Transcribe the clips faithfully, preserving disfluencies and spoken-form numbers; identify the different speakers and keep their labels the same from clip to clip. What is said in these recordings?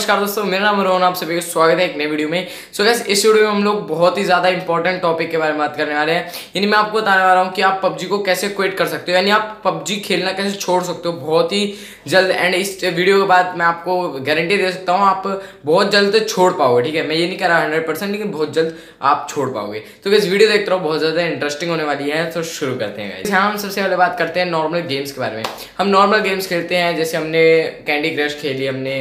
Speaker 1: नमस्कार दोस्तों, मेरा नाम रोहन, आप सभी का स्वागत है एक नई वीडियो में। सो गाइस, इस वीडियो में हम लोग बहुत ही ज्यादा इंपॉर्टेंट टॉपिक के बारे में बात करने वाले हैं। यानी मैं आपको बताने वाला हूं कि आप पबजी को कैसे क्विट कर सकते हो, यानी आप पबजी खेलना कैसे छोड़ सकते हो बहुत ही जल्द। एंड इस वीडियो के बाद मैं आपको गारंटी दे सकता हूँ आप बहुत जल्द छोड़ पाओगे। ठीक है, मैं ये नहीं कह रहा हंड्रेड परसेंट, लेकिन बहुत जल्द आप छोड़ पाओगे। तो गाइस वीडियो देखते रहो, बहुत ज्यादा इंटरेस्टिंग होने वाली है। तो शुरू करते हैं गाइस। हम सबसे पहले बात करते हैं नॉर्मल गेम्स के बारे में। हम नॉर्मल गेम्स खेलते हैं, जैसे हमने कैंडी क्रश खेली, हमने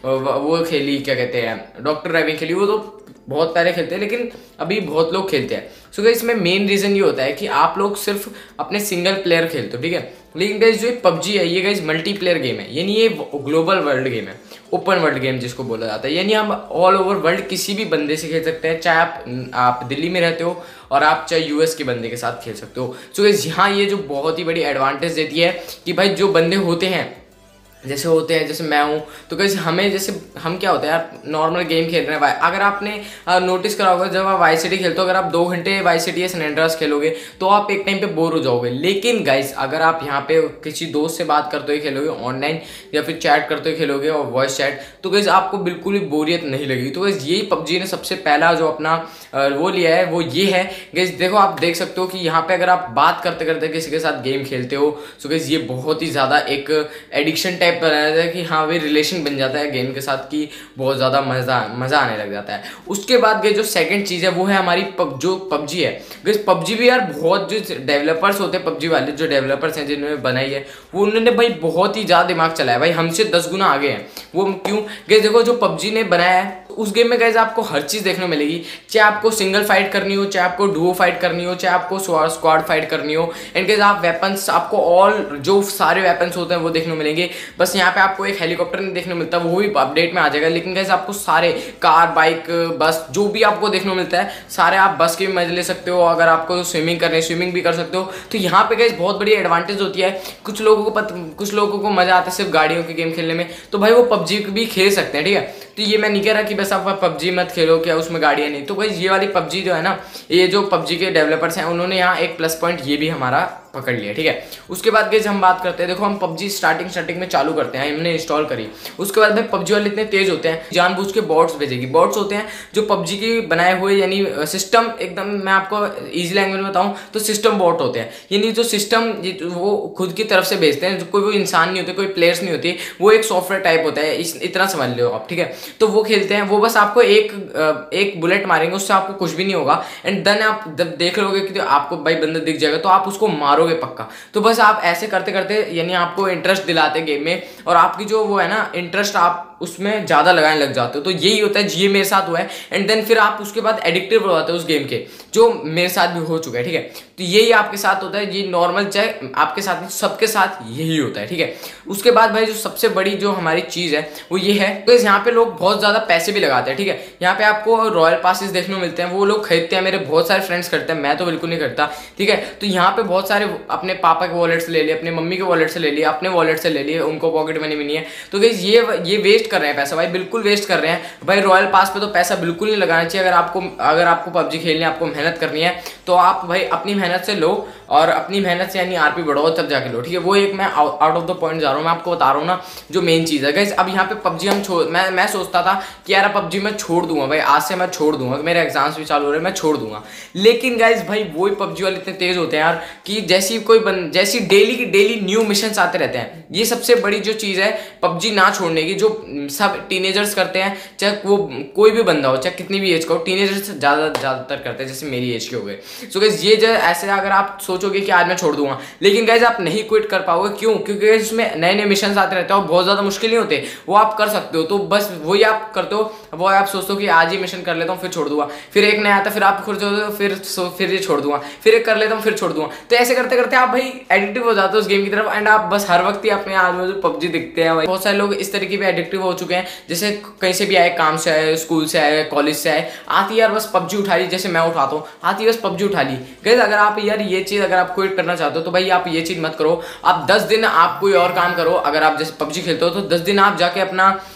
Speaker 1: वो खेली, क्या कहते हैं, डॉक्टर ड्राइविंग खेली। वो तो बहुत पहले खेलते हैं, लेकिन अभी बहुत लोग खेलते हैं। सो गाइस, इसमें मेन रीजन ये होता है कि आप लोग सिर्फ अपने सिंगल प्लेयर खेलते हो, ठीक है। लेकिन गाइस जो पबजी है, ये गाइस मल्टी प्लेयर गेम है, यानी ये ग्लोबल वर्ल्ड गेम है, ओपन वर्ल्ड गेम जिसको बोला जाता है। यानी हम ऑल ओवर वर्ल्ड किसी भी बंदे से खेल सकते हैं, चाहे आप आप दिल्ली में रहते हो और आप चाहे यूएस के बंदे के साथ खेल सकते हो। सो गाइस यहाँ ये जो बहुत ही बड़ी एडवांटेज देती है कि भाई जो बंदे होते हैं, जैसे होते हैं, जैसे मैं हूँ, तो कैसे हमें, जैसे हम क्या होता है यार, नॉर्मल गेम खेल रहे हैं। अगर आपने नोटिस करा होगा, जब आप वाई सिटी खेलते हो, अगर आप दो घंटे वाई सिटी या सैन एंड्रेस खेलोगे तो आप एक टाइम पे बोर हो जाओगे। लेकिन गाइस, अगर आप यहाँ पे किसी दोस्त से बात करते हुए खेलोगे ऑनलाइन, या फिर चैट करते हुए खेलोगे और वॉइस चैट, तो गाइस आपको बिल्कुल भी बोरियत नहीं लगेगी। तो गाइस यही पबजी ने सबसे पहला जो अपना वो लिया है वो ये है। गाइस देखो, आप देख सकते हो कि यहाँ पे अगर आप बात करते करते किसी के साथ गेम खेलते हो, तो गाइस ये बहुत ही ज़्यादा एक एडिक्शन टाइप बनाया जाता है कि हाँ भाई रिलेशन बन जाता है गेम के साथ, की बहुत ज़्यादा मज़ा मज़ा आने लग जाता है। उसके बाद गए जो सेकंड चीज़ है वो है हमारी पब जो पबजी है। गैस पबजी भी यार बहुत जो डेवलपर्स होते हैं, पबजी वाले जो डेवलपर्स हैं जिन्होंने बनाई है, वो उन्होंने भाई बहुत ही ज़्यादा दिमाग चलाया भाई, हमसे दस गुना आगे हैं वो। क्यों? गैस देखो, जो पबजी ने बनाया है उस गेम में गैस आपको हर चीज़ देखने मिलेगी। चाहे आपको सिंगल फाइट करनी हो, चाहे आपको डुओ फाइट करनी हो, चाहे आपको स्क्वाड फाइट करनी हो, एंड गैस आप वेपन्स, आपको ऑल जो सारे वेपन्स होते हैं वो देखने मिलेंगे। बस यहाँ पे आपको एक हेलीकॉप्टर नहीं देखने मिलता, वो भी अपडेट में आ जाएगा। लेकिन गैस आपको सारे कार, बाइक, बस जो भी आपको देखने को मिलता है, सारे आप बस के भी मजे ले सकते हो। अगर आपको स्विमिंग करनी है, स्विमिंग भी कर सकते हो। तो यहाँ पे गैस बहुत बड़ी एडवांटेज होती है। कुछ लोगों को पत, कुछ लोगों को मजा आता है सिर्फ गाड़ियों के गेम खेलने में, तो भाई वो पबजी भी खेल सकते हैं, ठीक है। तो ये मैं नहीं कह रहा कि बस आप पबजी मत खेलो, क्या उसमें गाड़ियाँ नहीं। तो भाई ये वाली पबजी जो है ना, ये जो पबजी के डेवलपर्स हैं, उन्होंने यहाँ एक प्लस पॉइंट ये भी हमारा पकड़ लिया, ठीक है। उसके बाद गाइस हम बात करते हैं, देखो हम पबजी स्टार्टिंग स्टार्टिंग में चालू करते हैं, हमने इंस्टॉल करी। उसके बाद भाई पबजी वाले इतने तेज होते हैं, जानबूझ के बॉट्स भेजेगी। बॉट्स होते हैं जो पबजी के बनाए हुए, यानी सिस्टम, एकदम मैं आपको इजी लैंग्वेज में बताऊं तो सिस्टम बॉट होते हैं। यानी जो सिस्टम वो खुद की तरफ से भेजते हैं, कोई वो इंसान नहीं होते, कोई प्लेयर्स नहीं होती, वो एक सॉफ्टवेयर टाइप होता है, इस इतना समझ लो आप, ठीक है। तो वो खेलते हैं, वो बस आपको एक एक बुलेट मारेंगे, उससे आपको कुछ भी नहीं होगा। एंड देन आप जब देख लोगे कि आपको भाई बंदा दिख जाएगा, तो आप उसको मारोगे पक्का। तो बस आप ऐसे करते करते, यानी आपको इंटरेस्ट दिलाते गेम में, और आपकी जो वो है ना इंटरेस्ट, आप उसमें ज़्यादा लगाने लग जाते हो। तो यही होता है, ये मेरे साथ हुआ है। एंड देन फिर आप उसके बाद एडिक्टिव हो जाते हो उस गेम के, जो मेरे साथ भी हो चुका है, ठीक है। तो यही आपके साथ होता है, ये नॉर्मल, चाहे आपके साथ नहीं, सबके साथ यही होता है, ठीक है। उसके बाद भाई जो सबसे बड़ी जो हमारी चीज़ है वो ये है, तो यहाँ पे लोग बहुत ज़्यादा पैसे भी लगाते हैं, ठीक है। यहाँ पे आपको रॉयल पासेस देखने को मिलते हैं, वो लोग खरीदते हैं, मेरे बहुत सारे फ्रेंड्स करते हैं, मैं तो बिल्कुल नहीं करता, ठीक है। तो यहाँ पे बहुत सारे अपने पापा के वॉलेट से ले लिए, अपने मम्मी के वॉलेट से ले लिए, अपने वॉलेट से ले लिए, उनको पॉकेट मनी भी नहीं है। तो गाइस ये ये वेस्ट कर रहे हैं पैसा भाई, बिल्कुल वेस्ट कर रहे हैं भाई। रॉयल पास पे तो पैसा बिल्कुल नहीं लगाना चाहिए। अगर आपको अगर आपको पबजी खेलनी है, आपको मेहनत करनी है, तो आप भाई अपनी मेहनत से लो, और अपनी मेहनत से यानी आरपी बढ़ाओ, तब जाके लो, ठीक है। वो एक मैं आउट ऑफ द पॉइंट जा रहा हूँ, मैं आपको बता रहा हूँ ना जो मेन चीज़ है गाइस। अब यहाँ पे पबजी हम छोड़, मैं मैं सोचता था कि यार पबजी मैं छोड़ दूंगा भाई, आज से मैं छोड़ दूंगा, मेरे एग्जाम्स भी चालू हो रहे हैं, मैं छोड़ दूंगा। लेकिन गाइस भाई वही पबजी वाले इतने तेज होते हैं यार, कि जैसी कोई बन जैसी डेली की डेली न्यू मिशंस आते रहते हैं। ये सबसे बड़ी जो चीज़ है पबजी ना छोड़ने की, जो सब टीनेजर्स करते हैं, चाहे वो कोई भी बंदा हो, चाहे कितनी भी एज का हो, टीनेजर्स ज़्यादा ज़्यादातर करते हैं, जैसे मेरी एज के हो गए। सो गाइस ये जो ऐसे, अगर आप सोचोगे कि आज मैं छोड़ दूंगा, लेकिन गाइस आप नहीं क्विट कर पाओगे। क्यों? क्योंकि इसमें नए नए मिशन आते रहते हैं और बहुत ज़्यादा मुश्किल नहीं होते, वो आप कर सकते हो। तो बस वही आप करते हो, वो आप सोचते हो कि आज ही मिशन कर लेता हूँ, फिर छोड़ दूंगा, फिर एक नया आता है, फिर आप खुद फिर फिर ये छोड़ दूंगा, फिर एक कर लेता हूँ, फिर छोड़ दूंगा। तो ऐसे करते करते आप भाई एडिक्टिव हो जाते हो उस गेम की तरफ, एंड आप बस हर वक्त ही अपने आजू बाजू पबजी दिखते हैं भाई। बहुत सारे लोग इस तरीके पे एडिक्टिव हो चुके हैं, जैसे कहीं से भी आए, काम से आए, स्कूल से आए, कॉलेज से आए, आती यार बस पबजी उठा ली, जैसे मैं उठाता हूँ, आती बस पबजी उठा ली। गाइस अगर आप यार ये चीज़ अगर आप क्विट करना चाहते हो, तो भाई आप ये चीज़ मत करो। आप दस दिन आप कोई और काम करो। अगर आप जैसे पबजी खेलते हो, तो दस दिन आप जाके अपना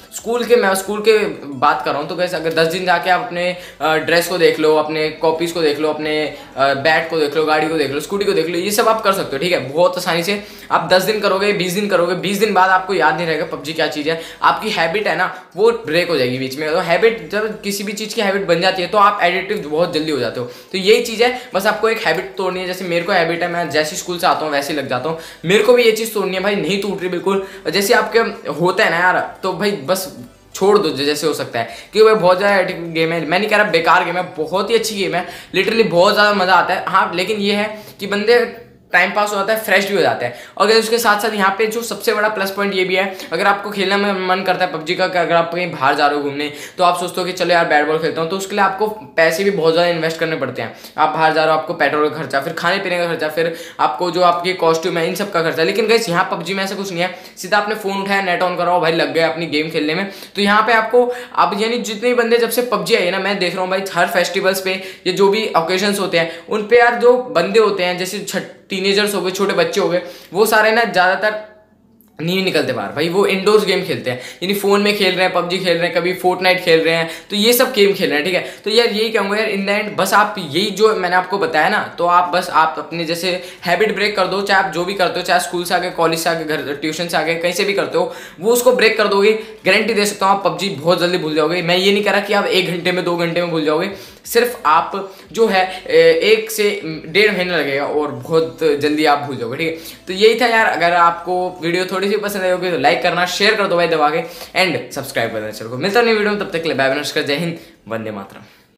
Speaker 1: स्कूल के, मैं स्कूल के बात कर रहा हूँ, तो कैसे अगर दस दिन जाके आप अपने ड्रेस को देख लो, अपने कॉपीज़ को देख लो, अपने बैट को देख लो, गाड़ी को देख लो, स्कूटी को देख लो, ये सब आप कर सकते हो, ठीक है, बहुत आसानी से। आप दस दिन करोगे, बीस दिन करोगे, बीस दिन बाद आपको याद नहीं रहेगा पबजी क्या चीज़ है, आपकी हैबिट है ना वो ब्रेक हो जाएगी बीच में। तो हैबिट, जब किसी भी चीज़ की हैबिट बन जाती है तो आप एडिक्टिव बहुत जल्दी हो जाते हो। तो यही चीज़ है, बस आपको एक हैबिट तोड़नी है। जैसे मेरे को हैबिट है, मैं जैसे स्कूल से आता हूँ वैसे ही लग जाता हूँ, मेरे को भी ये चीज़ तोड़नी है भाई, नहीं टूट रही बिल्कुल। जैसे आपके होता है ना यार, तो भाई बस छोड़ दो जैसे हो सकता है, क्योंकि भाई बहुत ज़्यादा एडिक्टिव गेम है। मैं नहीं कह रहा बेकार गेम है, बहुत ही अच्छी गेम है, लिटरली बहुत ज़्यादा मज़ा आता है। हाँ, लेकिन ये है कि बंदे टाइम पास हो जाता है, फ्रेश भी हो जाता है। और अगर उसके साथ साथ यहाँ पे जो सबसे बड़ा प्लस पॉइंट ये भी है, अगर आपको खेलने में मन करता है पबजी का, अगर आप कहीं बाहर जा रहे हो घूमने, तो आप सोचते हो कि चलो यार बैट बॉल खेलता हूँ, तो उसके लिए आपको पैसे भी बहुत ज़्यादा इन्वेस्ट करने पड़ते हैं। आप बाहर जा रहे हो, आपको पेट्रोल का खर्चा, फिर खाने पीने का खर्चा, फिर आपको जो आपकी कॉस्ट्यूम है, इन सब का खर्चा। लेकिन गाइस यहाँ पबजी में ऐसा कुछ नहीं है, सीधा आपने फोन उठाया, नेट ऑन कराओ, भाई लग गए अपनी गेम खेलने में। तो यहाँ पे आपको अब यानी जितने बंदे जब से पबजी आई है ना, मैं देख रहा हूँ भाई हर फेस्टिवल्स पे, ये जो भी ओकेजन्स होते हैं उन पे यार जो बंदे होते हैं, जैसे छठ टीनेजर्स हो गए, छोटे बच्चे हो गए, वो सारे ना ज़्यादातर नहीं निकलते बाहर भाई, वो इंडोर्स गेम खेलते हैं, यानी फोन में खेल रहे हैं, पबजी खेल रहे हैं, कभी फोर्टनाइट खेल रहे हैं, तो ये सब गेम खेल रहे हैं, ठीक है। तो यार यही कहूँगा यार, इन द एंड बस आप यही जो मैंने आपको बताया ना, तो आप बस आप अपने जैसे हैबिट ब्रेक कर दो, चाहे आप जो भी करते हो, चाहे स्कूल से आगे, कॉलेज से आगे, घर ट्यूशन से आगे, कहीं से भी करते हो, वो उसको ब्रेक कर दोगे, गारंटी दे सकता हूँ आप पबजी बहुत जल्दी भूल जाओगे। मैं ये नहीं कह रहा कि आप एक घंटे में, दो घंटे में भूल जाओगे, सिर्फ आप जो है एक से डेढ़ महीना लगेगा और बहुत जल्दी आप भूल जाओगे, ठीक है। तो यही था यार, अगर आपको वीडियो थोड़ी सी पसंद आई होगी तो लाइक करना, शेयर कर दो भाई दबा के, एंड सब्सक्राइब करना चैनल को। मिलता नहीं वीडियो में, तब तक के लिए बाय बाय, नमस्कार, जय हिंद, वंदे मातरम।